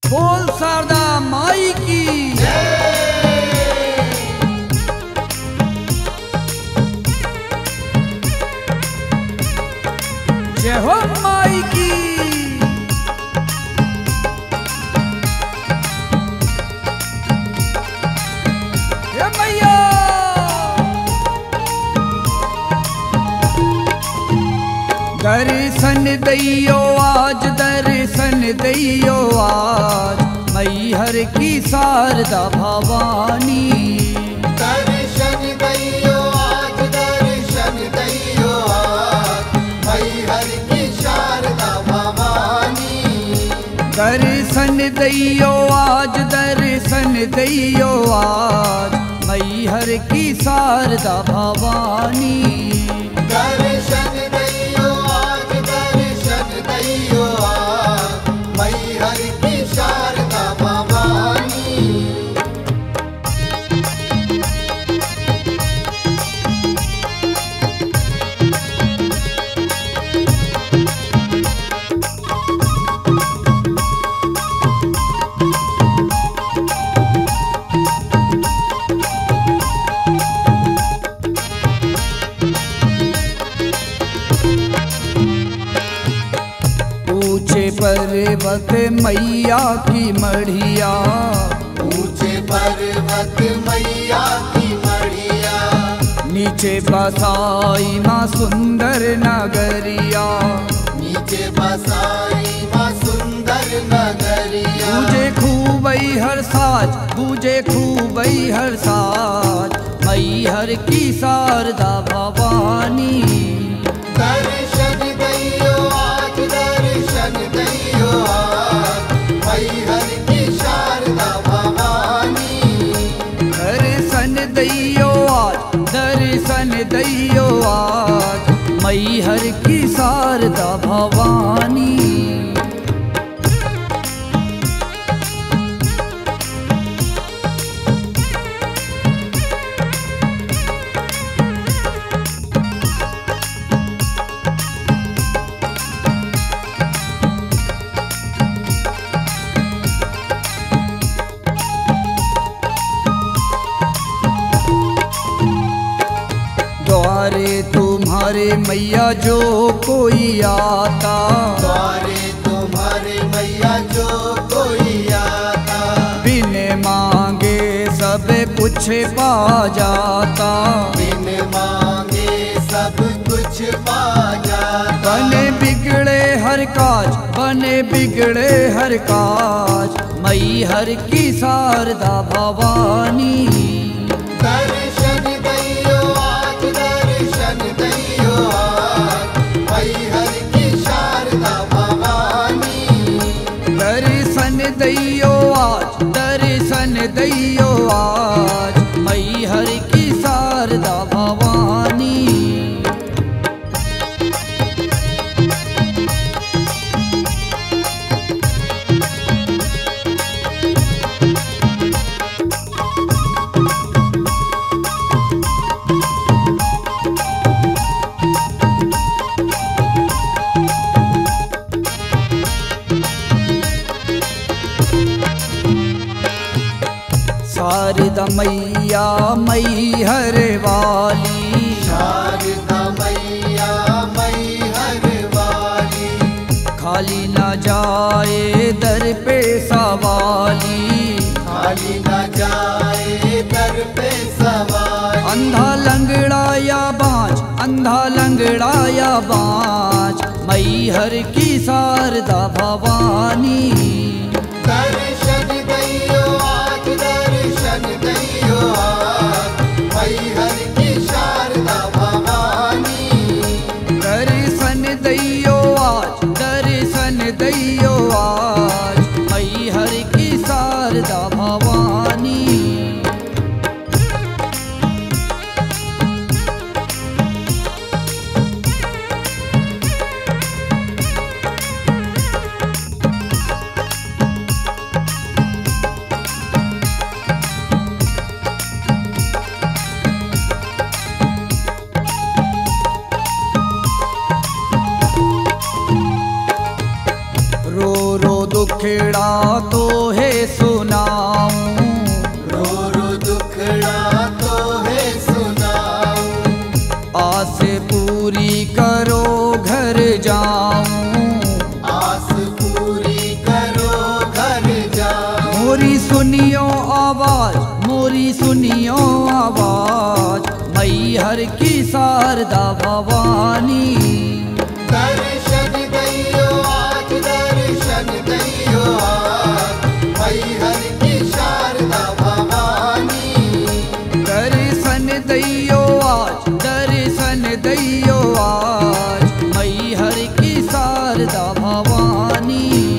बोल शारदा माई की जय हो माई की। हे मैया दर्शन दैयो आज, दर्शन दैयो आज, मैहर की शारदा भवानी। दर्शन दैयो आज, दर्शन दैयो आज, मैहर की शारदा भवानी। दर्शन दैयो आज, दर्शन दैयो आज, मैहर की शारदा भवानी। दर्शन दैयो आज, दर्शन दैयो आज, मैहर की शारदा भवानी। ऊंचे पर्वत मैया की मढ़िया, ऊंचे पर्वत मैया की मढ़िया, नीचे बसाई माँ सुंदर नगरिया। नीचे बसाई माँ सुंदर नगरिया। बूझे खूबई हर साज, बूझे खूबई हर साज, मैहर की शारदा भवानी। दर्शन दैयो आज, दर्शन दैयो आज, मैहर की शारदा भवानी। दर्शन दैयो आज, दर्शन दैयो आज, मैहर की शारदा भवानी। द्वारे तुम्हारे मैया जो कोई आता, द्वारे तुम्हारे मैया जो कोई आता, बिन मांगे सब कुछ पा जाता। बिन मांगे सब कुछ पा जाता। बने बिगड़े हर काज, बने बिगड़े हर काज, मैहर की शारदा भवानी। दर्शन दैयो आज, दर्शन दैयो आज, मैहर की शारदा भवानी। दर्शन दैयो आज, दर्शन दैयो आज, मैहर की शारदा भवानी। शारदा मैया मैहर वाली, शारदा मैया मैहर वाली, खाली न जाए दर पे सवाली। खाली न जाए दर पे सवारी। अंधा लंगड़ा या बाँझ, अंधा लंगड़ा या बाँझ, मैहर की शारदा भवानी। दर्शन दैयो आज, दर्शन दैयो आज, मैहर की शारदा भवानी। दर्शन दैयो आज, दर्शन दैयो आज, मैहर की शारदा भवानी। सुनियो आवाज, मोरी सुनियो आवाज, मैहर की शारदा भवानी। दर्शन दैयो आज, दर्शन दैयो आज, मैहर की शारदा भवानी। दर्शन दैयो आज, दर्शन दैयो आज, मैहर की शारदा भवानी।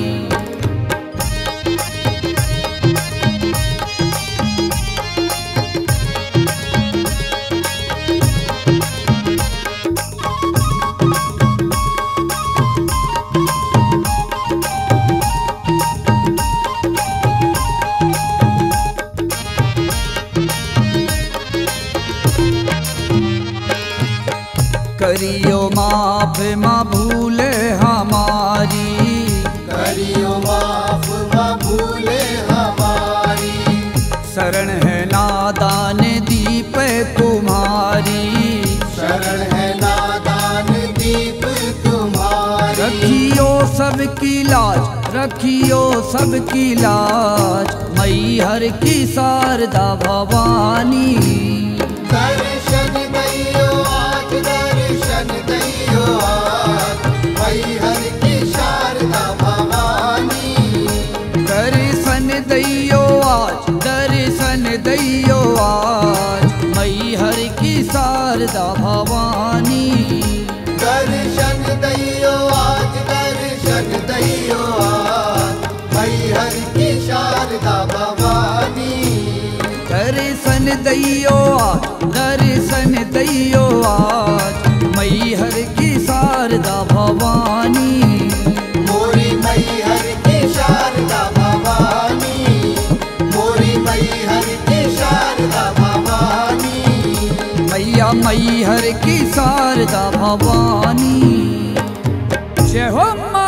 करियो माफ माँ भूले हमारी, करियो माफ माँ भूले हमारी। शरण है नादान दीप तुम्हारी, शरण है नादान दीप तुम्हारी। रखियो सबकी लाज, रखियो सबकी लाज, मैहर की शारदा भवानी। दर्शन दैयो आज, दर्शन दैयो आज, मैहर की शारदा भवानी। दर्शन दैयो आज, दर्शन दैयो आज, मैहर की शारदा भवानी। दर्शन दैयो आज, दर्शन दैयो आज, मैहर की शारदा भवानी। दर्शन दैयो आज, दर्शन दैयो आज, मैहर की शारदा भवानी। मोरी मैहर की शारदा भवानी, मोरी मैहर की शारदा भवानी। मैया मैहर की शारदा भवानी। जय हो।